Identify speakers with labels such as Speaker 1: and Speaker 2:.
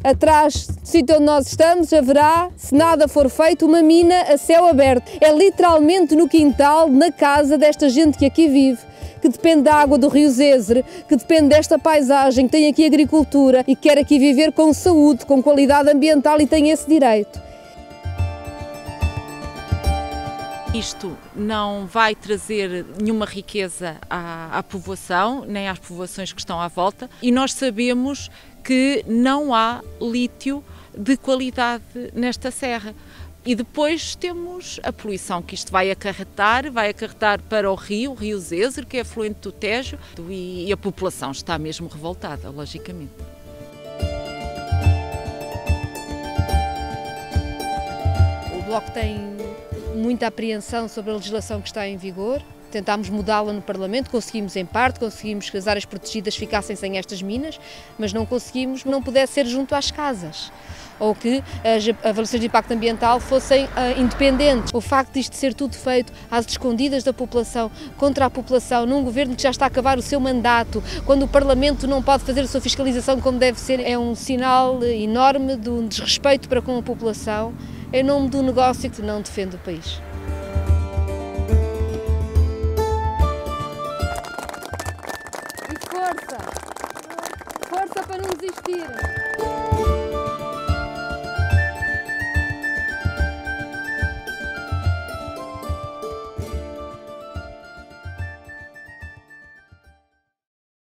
Speaker 1: Atrás do sítio onde nós estamos haverá, se nada for feito, uma mina a céu aberto. É literalmente no quintal, na casa desta gente que aqui vive, que depende da água do rio Zézer, que depende desta paisagem, que tem aqui agricultura e que quer aqui viver com saúde, com qualidade ambiental e tem esse direito.
Speaker 2: Isto não vai trazer nenhuma riqueza à povoação, nem às povoações que estão à volta, e nós sabemos que não há lítio de qualidade nesta serra. E depois temos a poluição que isto vai acarretar para o rio Zézer, que é afluente do Tejo, e a população está mesmo revoltada, logicamente.
Speaker 1: O Bloco tem muita apreensão sobre a legislação que está em vigor. Tentámos mudá-la no Parlamento, conseguimos em parte, conseguimos que as áreas protegidas ficassem sem estas minas, mas não conseguimos que não pudesse ser junto às casas, ou que as avaliações de impacto ambiental fossem independentes. O facto disto ser tudo feito às escondidas da população, contra a população, num governo que já está a acabar o seu mandato, quando o Parlamento não pode fazer a sua fiscalização como deve ser, é um sinal enorme de um desrespeito para com a população, em nome do negócio que não defende o país. E força! Força para não desistir!